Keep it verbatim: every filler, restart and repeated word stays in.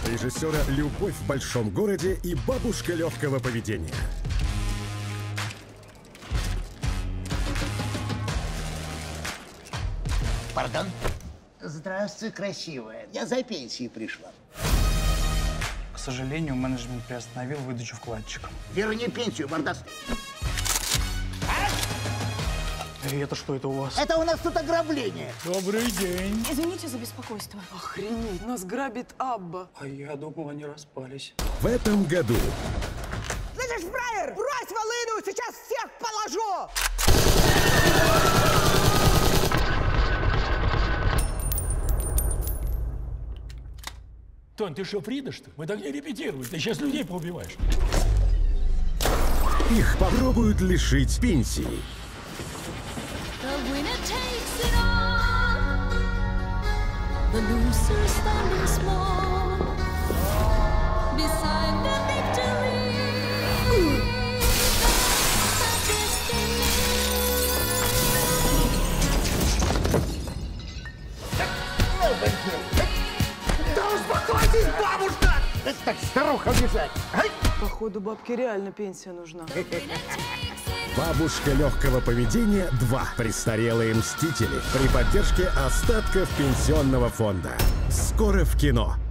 режиссера «Любовь в большом городе» и «Бабушка легкого поведения». Пардон? Здравствуй, красивая. Я за пенсией пришла. К сожалению, менеджмент приостановил выдачу вкладчикам. Верни пенсию, мордас. И это что это у вас? Это у нас тут ограбление. Добрый день. Извините за беспокойство. Охренеть, нас грабит Абба. А я думал, они распались. В этом году Слышишь, фраер? Брось волыну, сейчас всех положу! Тон, ты что, Фрида, что ли? Мы так не репетируем. Ты сейчас людей поубиваешь. их попробуют лишить пенсии. Да успокойтесь, бабушка! Это так старуха бежать. Походу, бабке реально пенсия нужна. «Бабушка легкого поведения два. Престарелые мстители» при поддержке остатков пенсионного фонда. Скоро в кино.